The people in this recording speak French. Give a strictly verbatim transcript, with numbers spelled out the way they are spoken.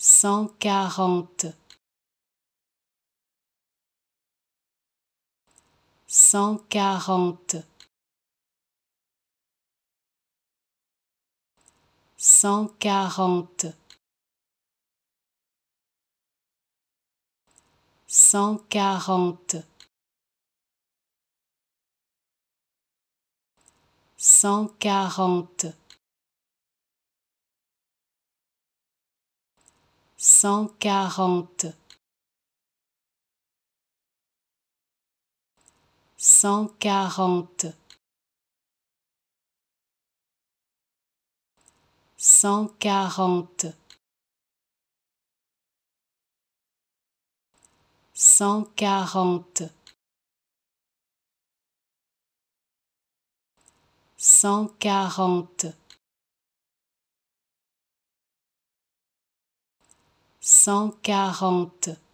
cent quarante, cent quarante, cent quarante, cent quarante, cent quarante, cent quarante, cent quarante, cent quarante, cent quarante, cent quarante, cent quarante.